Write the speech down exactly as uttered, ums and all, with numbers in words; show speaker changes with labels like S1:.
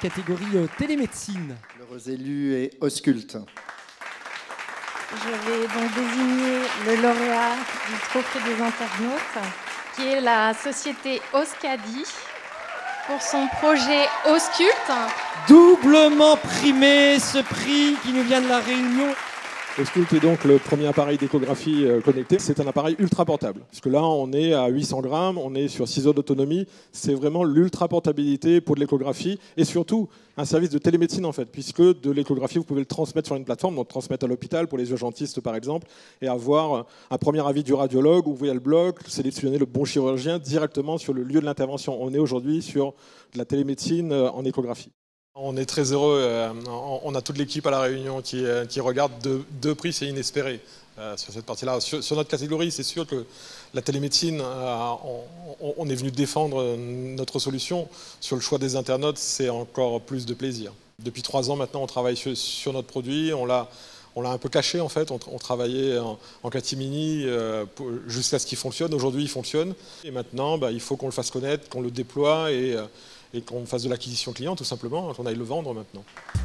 S1: catégorie euh, télémédecine.
S2: L'heureux élu est Ausculte.
S3: Je vais donc désigner le lauréat du Trophée des internautes, qui est la société Oscadi, pour son projet Ausculte.
S1: Doublement primé ce prix qui nous vient de la Réunion.
S4: Ausculte est donc le premier appareil d'échographie connecté. C'est un appareil ultra portable. Parce que là, on est à huit cents grammes, on est sur six heures d'autonomie. C'est vraiment l'ultra portabilité pour de l'échographie et surtout un service de télémédecine en fait, puisque de l'échographie, vous pouvez le transmettre sur une plateforme, donc transmettre à l'hôpital pour les urgentistes par exemple, et avoir un premier avis du radiologue, ouvrir le bloc, sélectionner le bon chirurgien directement sur le lieu de l'intervention. On est aujourd'hui sur de la télémédecine en échographie. On est très heureux, on a toute l'équipe à La Réunion qui, qui regarde deux, deux prix, c'est inespéré euh, sur cette partie-là. Sur, sur notre catégorie, c'est sûr que la télémédecine, euh, on, on est venu défendre notre solution. Sur le choix des internautes, c'est encore plus de plaisir. Depuis trois ans maintenant, on travaille sur, sur notre produit, on l'a on l'a un peu caché en fait, on, on travaillait en, en catimini euh, jusqu'à ce qu'il fonctionne. Aujourd'hui, il fonctionne. Et maintenant, bah, il faut qu'on le fasse connaître, qu'on le déploie et, et qu'on fasse de l'acquisition client tout simplement, qu'on aille le vendre maintenant.